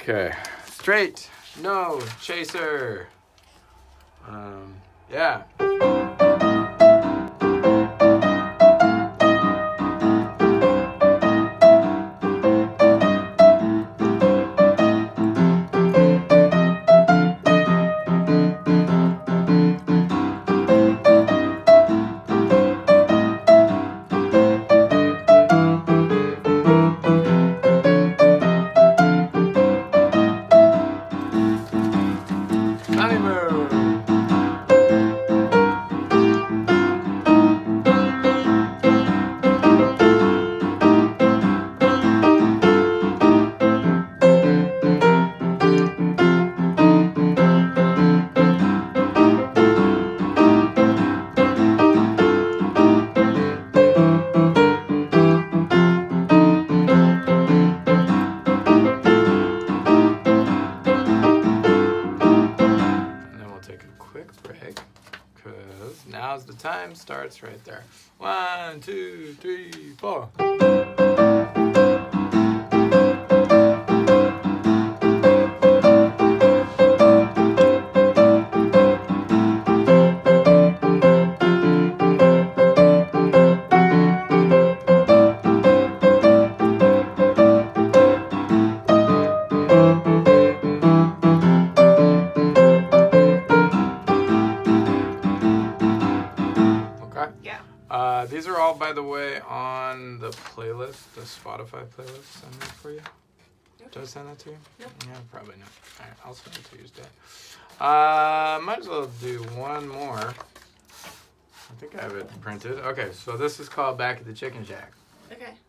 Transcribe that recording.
Okay. Straight. No. Chaser. Yeah. Honeymoon. Take a quick break because now's the time starts right there. 1, 2, 3, 4. These are all, by the way, on the playlist, the Spotify playlist I made for you. Yep. Did I send that to you? Yep. Yeah, probably not. All right, I'll send it to you today. Might as well do one more. I think I have it printed. Okay, so this is called Back at the Chicken Shack. Okay.